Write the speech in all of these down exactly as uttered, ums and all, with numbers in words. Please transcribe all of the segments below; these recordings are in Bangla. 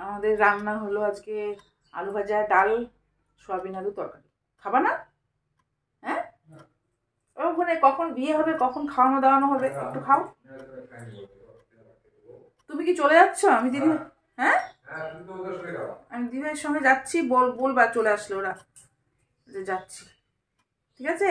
আমাদের রান্না হলো আজকে আলু ভাজা, ডাল, সয়াবিন আলু তরকারি। খাবা না? হ্যাঁ, ওখানে কখন বিয়ে হবে, কখন খাওয়ানো দাওয়ানো হবে, একটু খাও। তুমি কি চলে যাচ্ছ? আমি দিদি, হ্যাঁ আমি দিদিভাইয়ের সঙ্গে যাচ্ছি। বল বলবা চলে আসলো ওরা যে যাচ্ছি, ঠিক আছে?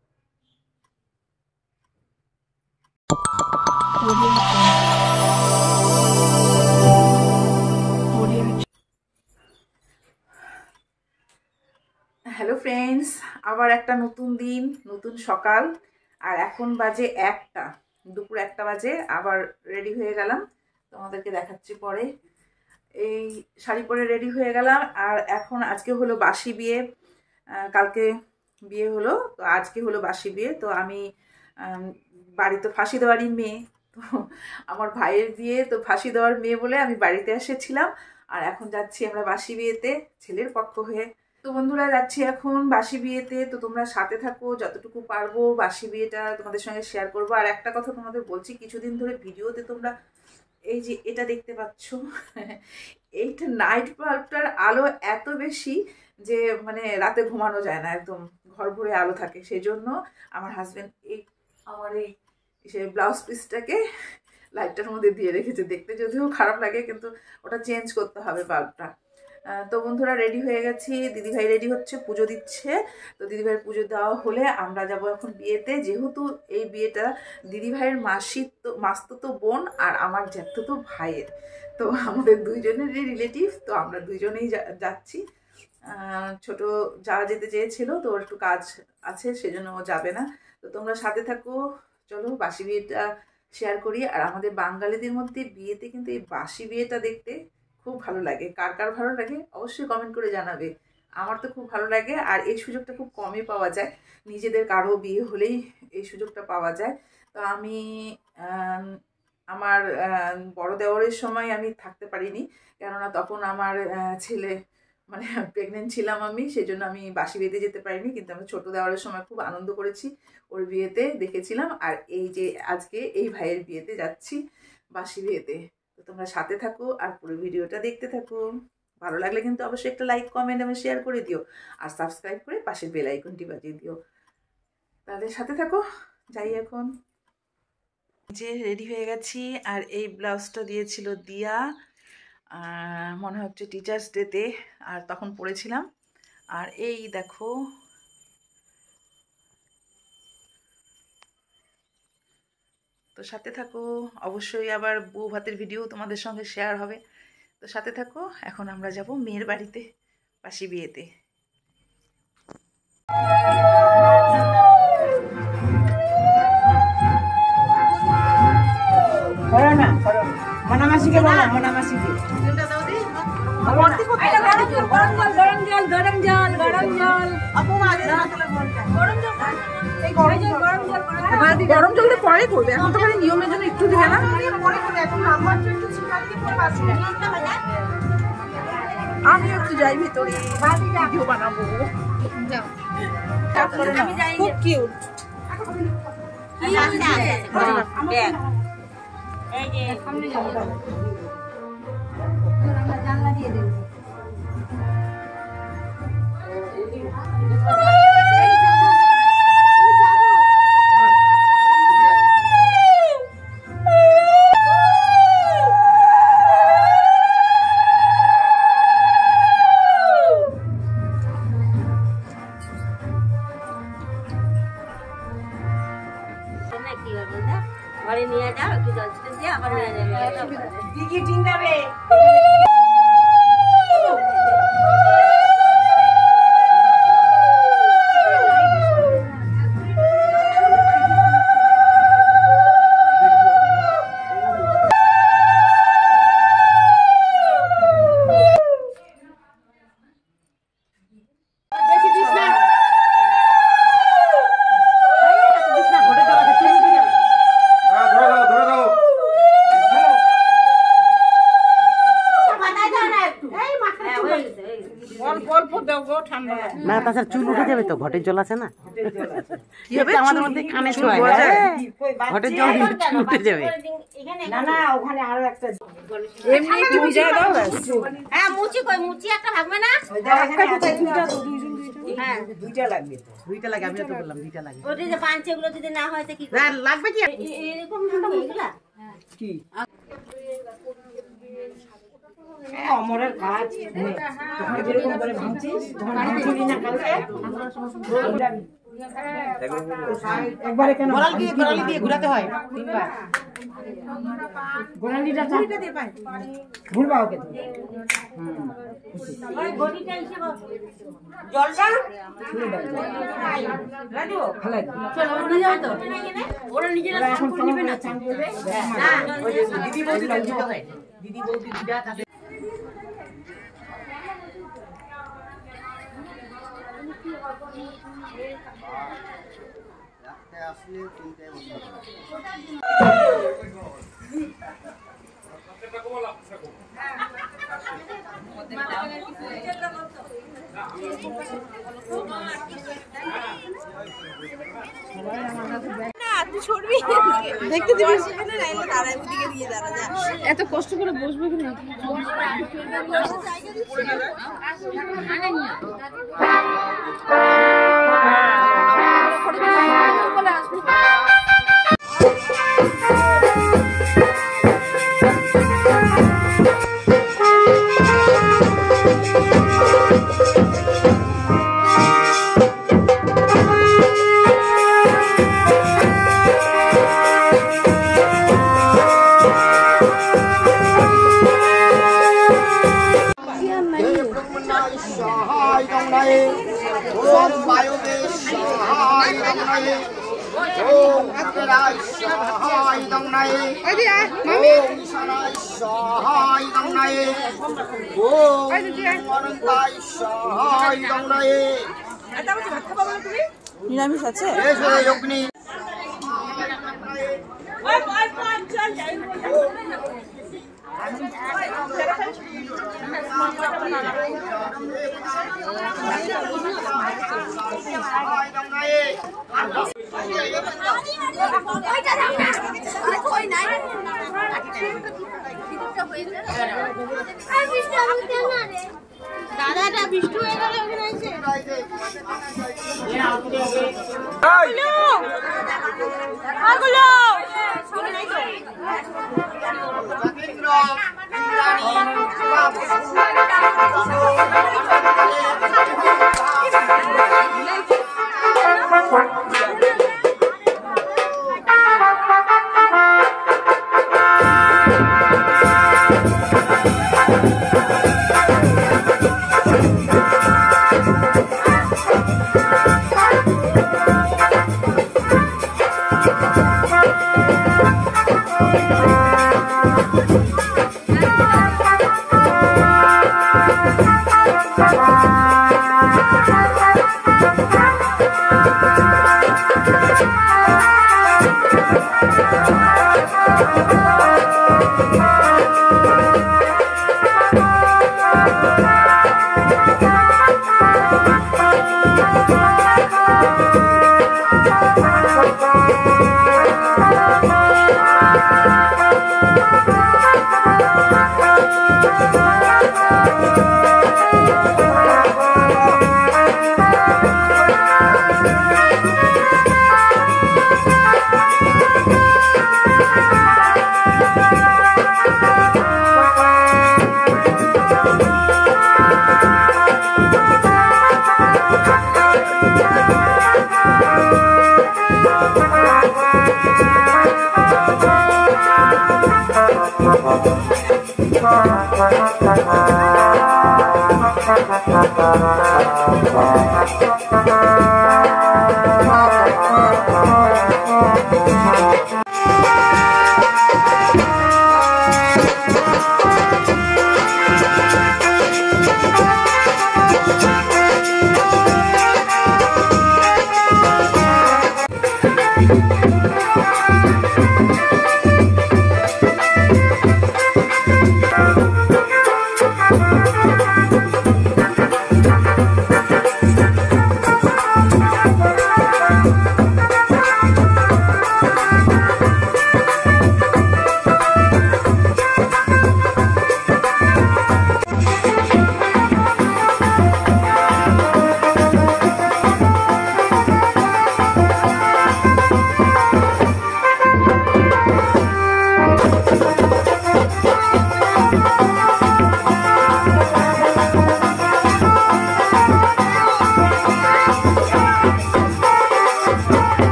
হ্যালো ফ্রেন্ডস, আবার একটা নতুন দিন, নতুন সকাল। আর এখন বাজে একটা, দুপুর একটা বাজে। আবার রেডি হয়ে গেলাম, তোমাদেরকে দেখাচ্ছি পরে। এই শাড়ি পরে রেডি হয়ে গেলাম। আর এখন আজকে হলো বাসি বিয়ে, কালকে বিয়ে হলো, তো আজকে হলো বাসি বিয়ে। তো আমি বাড়িতে ফাঁসি দেওয়ারই মেয়ে, তো আমার ভাইয়ের বিয়ে, তো ফাঁসি দেওয়ার মেয়ে বলে আমি বাড়িতে এসেছিলাম। আর এখন যাচ্ছি আমরা বাসি বিয়েতে, ছেলের পক্ষ হয়ে। তো বন্ধুরা, যাচ্ছি এখন বাসি বিয়েতে। তো তোমরা সাথে থাকো, যতটুকু পারবো বাসি বিয়েটা তোমাদের সঙ্গে শেয়ার করবো। আর একটা কথা তোমাদের বলছি, কিছুদিন ধরে ভিডিওতে তোমরা এই যে এটা দেখতে পাচ্ছ, এইটা নাইট বাল্বটার আলো এত বেশি যে মানে রাতে ঘুমানো যায় না, একদম ঘর ভরে আলো থাকে। সেই জন্য আমার হাজব্যান্ড এই আমার এই সে ব্লাউজ পিসটাকে লাইটটার মধ্যে দিয়ে রেখেছে। দেখতে যদিও খারাপ লাগে, কিন্তু ওটা চেঞ্জ করতে হবে বাল্বটা। তো বন্ধুরা, রেডি হয়ে গেছি, দিদিভাই রেডি হচ্ছে, পুজো দিচ্ছে। তো দিদিভাইয়ের পুজো দেওয়া হলে আমরা যাব এখন বিয়েতে। যেহেতু এই বিয়েটা দিদিভাইয়ের মাসির তো মাস্তুতো বোন আর আমার জ্যাঠতো ভাইয়ের, তো আমাদের দুইজনেরই রিলেটিভ। তো আমরা দুইজনেই যাচ্ছি। ছোট যাওয়া যেতে চেয়েছিল, তো ওর একটু কাজ আছে, সেজন্য ও যাবে না। তো তোমরা সাথে থাকো, চলো বাসি বিয়েটা শেয়ার করি। আর আমাদের বাঙালিদের মধ্যে বিয়েতে কিন্তু এই বাসি বিয়েটা দেখতে খুব ভালো লাগে। কার কার ভালো লাগে অবশ্যই কমেন্ট করে জানাবে। আমার তো খুব ভালো লাগে, আর এই সুযোগটা খুব কমই পাওয়া যায়। নিজেদের কারো বিয়ে হলেই এই সুযোগটা পাওয়া যায়। তো আমি আমার বড় দেওরের সময় আমি থাকতে পারিনি, কেননা তখন আমার ছেলে মানে প্রেগনেন্ট ছিলাম আমি, সেই জন্য আমি বাসি বিয়েতে যেতে পারিনি। কিন্তু আমি ছোটো দেওয়ারের সময় খুব আনন্দ করেছি, ওর বিয়েতে দেখেছিলাম। আর এই যে আজকে এই ভাইয়ের বিয়েতে যাচ্ছি, বাসি বিয়েতে। তো তোমরা সাথে থাকো আর পুরো ভিডিওটা দেখতে থাকো। ভালো লাগলে কিন্তু অবশ্যই একটা লাইক, কমেন্ট এবং শেয়ার করে দিও। আর সাবস্ক্রাইব করে পাশের বেল আইকনটি বাজিয়ে দিও। তাদের সাথে থাকো, যাই এখন। যে রেডি হয়ে গেছি, আর এই ব্লাউজটা দিয়েছিল দিয়া, মনে হচ্ছে টিচার্স ডেতে, আর তখন পরেছিলাম। আর এই দেখো, তো সাথে থাকো। অবশ্যই আবার বউ ভাতের ভিডিও তোমাদের সঙ্গে শেয়ার হবে, তো সাথে থাকো। এখন আমরা যাব মেয়ের বাড়িতে, বাসি বিয়েতে। মনামাসিকে বলো, মনামাসিকে গরম জল, গরম জল, গরম জল, গরম জল পরে করবে, এখন তো নিয়মের জন্য একটু দিবে না। আমি একটু যাই ভিতরে, ভিডিও বানাবো। খুব কিউট। জানলা দিয়ে দেব। ঘরে নিয়ে যাও, একটু জল ছিটে দিয়ে আবার নিয়ে যাবে। দিদি ঠিক যাবে। যাও গো, ঠান্ডা লাগবে। না তাছাড়া চুল উঠে যাবে তো, ঘটের জল আছে না। কি হবে আমাদের মধ্যে কানে ছোঁয়া যায়, ঘটের জল চুল উঠে যাবে। না না ওখানে আরো একটা এমনি একটু ভিজায় দাও ব্যাস। হ্যাঁ মুচি কই মুচি একটা থাকবে না? হ্যাঁ দুইটা লাগবে তো, দুইটা লাগে, আমি তো বললাম দুইটা লাগে। ওই যে পাঁচ এগুলো যদি না হয় তো কি না লাগবে কি এরকম ঠান্ডা হয়ে গেলা কি অমরের কাজ যেরকম করে ভাঙছিস ভাঙছিলি না কালকে একবারে কেন গোড়ালি দিয়ে গোড়ালি দিয়ে ঘোরাতে হয় তিনবার গোড়ালিটা চাপটা দিয়ে পাই ভুলবা ওকে তুমি হুম ওই বডিটা হিসেবে জলটা ছুঁড়ে দাও রাজু ভালো চল ওরা যাও তো ওরা নিজেরা সব করে নেবে না চান করবে না ওই যে দিদি বৌদি লাগবে কোথায়, দিদি বৌদি দিদা তাদের আসলে তিনটায় বন্ধ এত কষ্ট করে বসবে কিনা নিরামিষ আছে দাদাটা বিষ্ণু হয়ে গেল ওখানে আছে আগুলো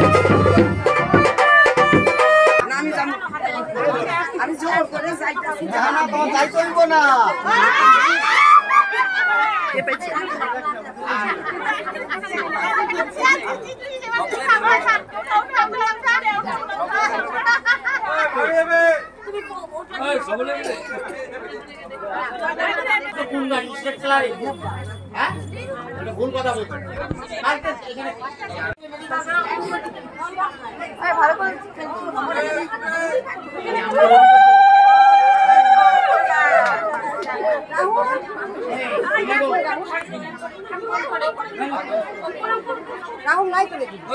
আমি জোর করে যাইতাছি না না তোমার যাইতে হইব না ভুল কথা বলছো ভালো করে রাহুল নাই করে দিই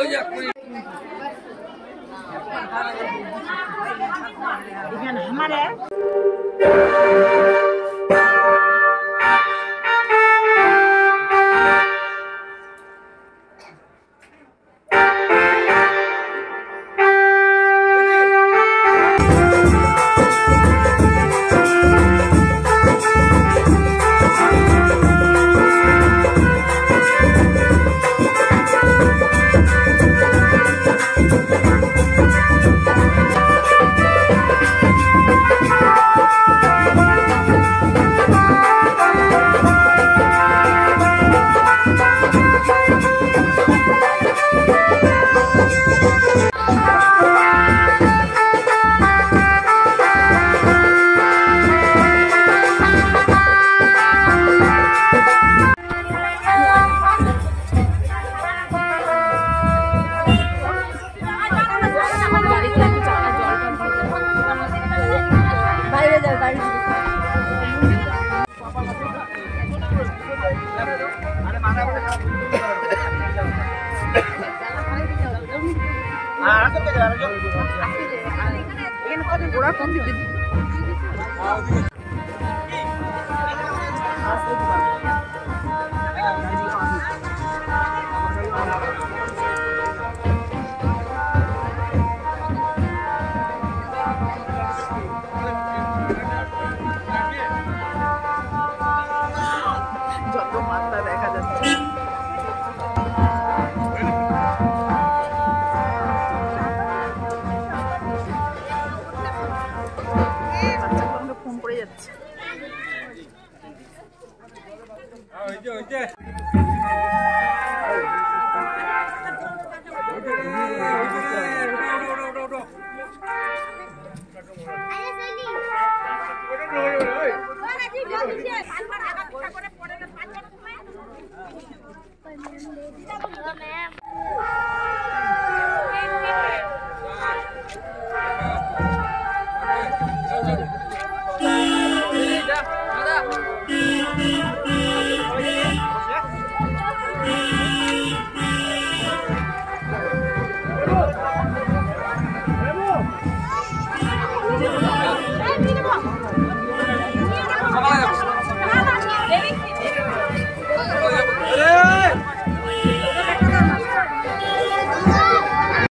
এখানে हमारे যত মাত্রা দেখা যাচ্ছে বাচ্চাগুলো ফোন করে যাচ্ছে Ma'am.